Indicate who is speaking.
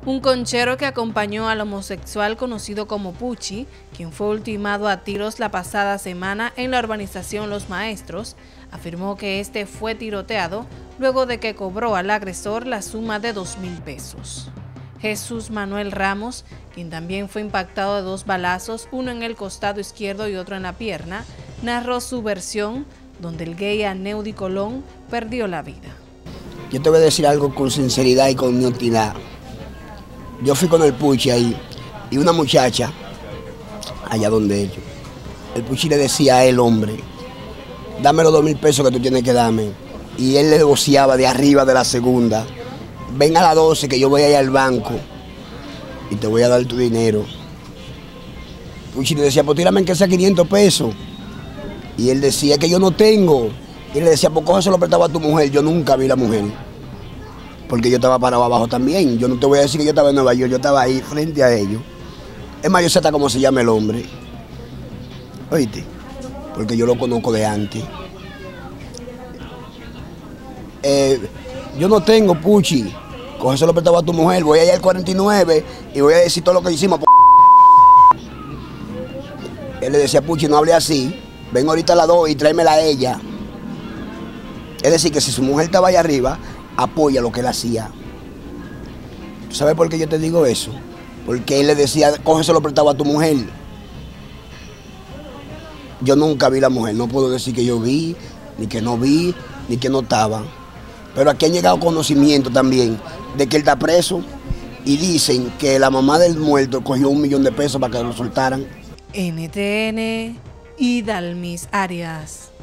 Speaker 1: Un conchero que acompañó al homosexual conocido como Puchi, quien fue ultimado a tiros la pasada semana en la urbanización Los Maestros, afirmó que este fue tiroteado luego de que cobró al agresor la suma de 2.000 pesos. Jesús Manuel Ramos, quien también fue impactado de 2 balazos, uno en el costado izquierdo y otro en la pierna, narró su versión, donde el gay Aneudi Colón perdió la vida.
Speaker 2: Yo te voy a decir algo con sinceridad y con honestidad. Yo fui con el Puchi ahí y una muchacha allá donde ellos. El Puchi le decía a él, hombre, dame los 2.000 pesos que tú tienes que darme. Y él le negociaba de arriba de la segunda. Ven a las 12 que yo voy a ir al banco y te voy a dar tu dinero. Puchi le decía, pues tírame en que sea 500 pesos. Y él decía que yo no tengo. Y él le decía, pues cógese lo prestaba a tu mujer. Yo nunca vi la mujer. Porque yo estaba parado abajo también. Yo no te voy a decir que yo estaba en Nueva York, yo estaba ahí frente a ellos. Es más, yo sé hasta cómo se llama el hombre. Oíste, porque yo lo conozco de antes. Yo no tengo, Puchi. Cógese lo prestaba a tu mujer. Voy a ir al 49 y voy a decir todo lo que hicimos. Él le decía, Puchi, no hable así. Ven ahorita a las 2 y tráemela a ella. Es decir, que si su mujer estaba allá arriba, apoya lo que él hacía. ¿Tú sabes por qué yo te digo eso? Porque él le decía, cógese lo prestaba a tu mujer. Yo nunca vi la mujer, no puedo decir que yo vi, ni que no vi, ni que no estaba. Pero aquí han llegado conocimiento también de que él está preso y dicen que la mamá del muerto cogió $1 millón de pesos para que lo soltaran.
Speaker 1: NTN, Idalmis Arias.